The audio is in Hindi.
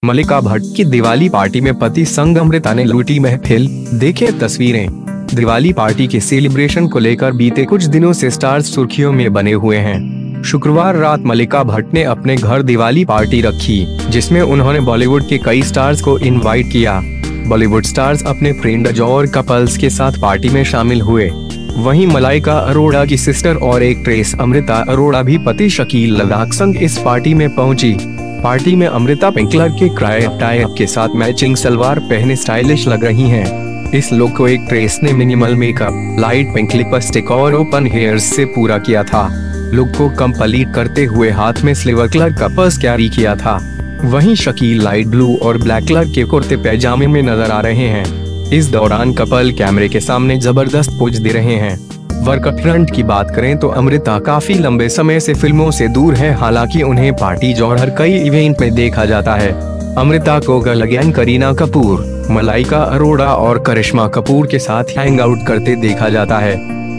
मल्लिका भट्ट की दिवाली पार्टी में पति संग अमृता ने लूटी महफिल, देखे तस्वीरें। दिवाली पार्टी के सेलिब्रेशन को लेकर बीते कुछ दिनों से स्टार्स सुर्खियों में बने हुए हैं। शुक्रवार रात मल्लिका भट्ट ने अपने घर दिवाली पार्टी रखी, जिसमें उन्होंने बॉलीवुड के कई स्टार्स को इनवाइट किया। बॉलीवुड स्टार्स अपने फ्रेंड्स और कपल्स के साथ पार्टी में शामिल हुए। वहीं मलाइका अरोड़ा की सिस्टर और एक्ट्रेस अमृता अरोड़ा भी पति शकील लद्दाख संग इस पार्टी में पहुंची। पार्टी में अमृता पिंक कलर के क्रॉप टॉप के साथ मैचिंग सलवार पहने स्टाइलिश लग रही हैं। इस लुक को एक्ट्रेस ने minimal makeup, light pink lipstick और ओपन हेयर्स से पूरा किया था। लुक को कंप्लीट करते हुए हाथ में सिल्वर कलर का पर्स कैरी किया था। वहीं शकील लाइट ब्लू और ब्लैक कलर के कुर्ते पैजामे में नजर आ रहे हैं। इस दौरान कपल कैमरे के सामने जबरदस्त पोज दे रहे हैं। वर्क फ्रंट की बात करें तो अमृता काफी लंबे समय से फिल्मों से दूर है, हालांकि उन्हें पार्टी और हर कई इवेंट में देखा जाता है। अमृता को गर्ल गैंग करीना कपूर, मलाइका अरोड़ा और करिश्मा कपूर के साथ हैंग आउट करते देखा जाता है।